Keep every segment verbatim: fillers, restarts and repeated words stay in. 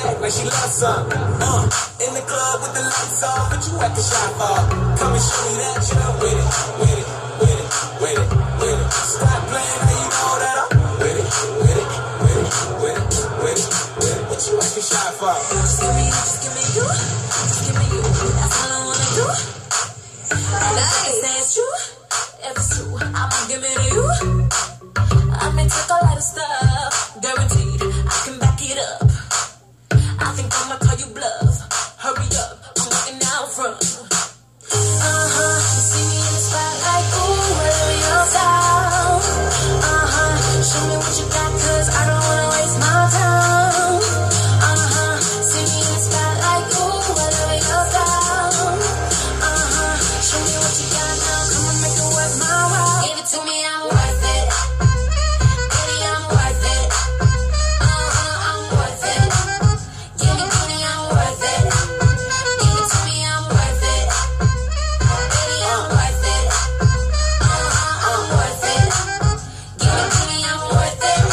back like she loves some. Uh, in the club with the lights off, but you acting shy for. Come and show me that you're with it, with it, with it, with it, with it. Stop playing, now you know that I'm with it, with it, with it, with it, with it, with it. What you acting shy for? Just give me you, just give me you, just give me you. That's all I wanna do. Nice. Say it's true, if it's true, I'ma give it to you. I may take a lot of stuff, guaranteed I can back it up. I think I'ma call you bluff. Hurry up, I'm walking out front. Uh-huh, you see me in the spotlight, ooh, whatever your style. Uh-huh, show me what you got, cause I don't wanna waste my time. Uh-huh, see me in the spotlight, ooh, whatever your style. Uh-huh, show me what you got now, come and make it worth my while. Give it to me, I'm worth it. Baby, I'm worth it. Uh-huh, I'm worth it. Give it to me, I'm worth it. Give it to me, I'm worth it. Baby, I'm worth it. Uh-huh, I'm worth it. Give it to me, I'm worth it.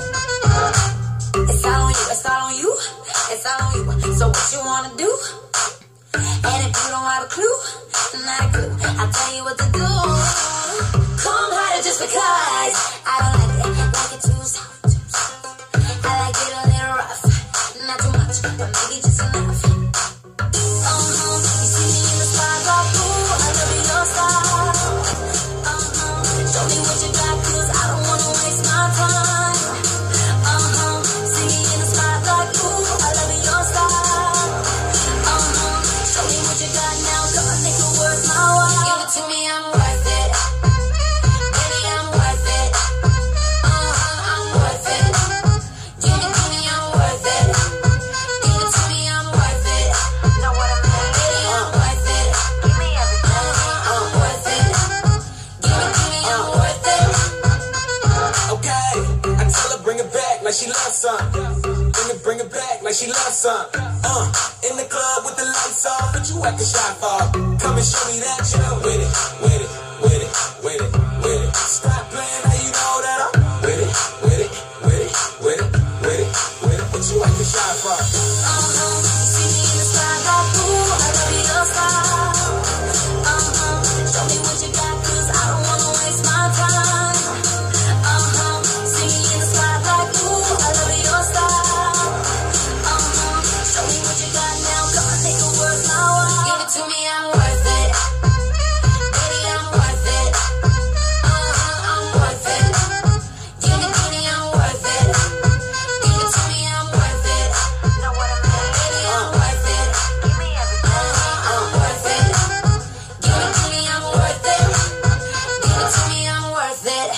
It's all on you, it's all on you, it's all on you. So what you wanna do? And if you don't have a clue, not a clue, I'll tell you what to do. Come harder just because I don't like it, like it too soft, too soft. I like it a little rough, not too much, but maybe just enough. Uh-huh, you see me in the spotlight, ooh, I love your style. Uh-huh, show me what you got, cause I don't wanna waste my time. Uh-huh, see me in the spotlight, ooh, I love your style. Uh-huh, show me what you got now, come and make it worth my while. Give it to me, I'm worth it. Baby, I'm worth it. Uh-huh, I'm worth it. Give it to me, I'm worth it. Give it to me, I'm worth it. Know what I mean? Baby, I'm worth it. Give me everything. Uh-huh, I'm worth it. Give it to me, I'm worth it. Okay, I tell her bring it back like she loves some. Bring it, bring it back like she loves some. Uh, in the club with the lights off, but you acting shy for. Come and show me that you're with it, with it, with it, with it, with it. Stop playing, now you know that I'm with it, with it, with it, with it, with it, with it. What you acting shy for? Uh-huh, you see me in the spotlight, ooh, I love your style. Uh-huh, show me what you got, cause I don't wanna waste my time. Uh-huh, see me in the spotlight, ooh, I love your style. Uh-huh, show me what you got now, come and make it worth my while. Give it to me, I'm worth it. Baby, I'm worth it. Uh-huh, I'm worth it. Give it to me, I'm worth it. Give it to me, I'm worth it. Know what I mean? Baby, I'm worth it. Give me everything. Uh-huh, I'm worth it. Give it to me, I'm worth it. Give it to me, I'm worth it.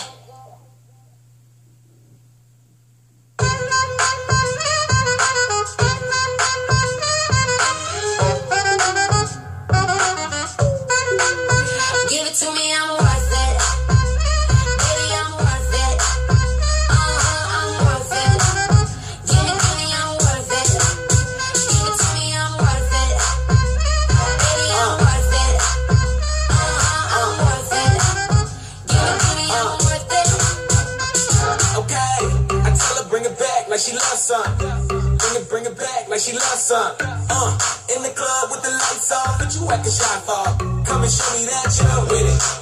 Give it to me, I'm worth it. Baby, I'm worth it. Uh-huh, I'm worth it. Give it to me, I'm worth it. Give it to me, I'm worth it. Baby, I'm worth it. Uh-huh, I'm worth it. Give it to me, I'm worth it. Okay, I tell her bring it back like she loves some. Bring it, bring it back like she loves some. Uh, in the club with the lights off, but you acting shy for. Come and show me that you're with it,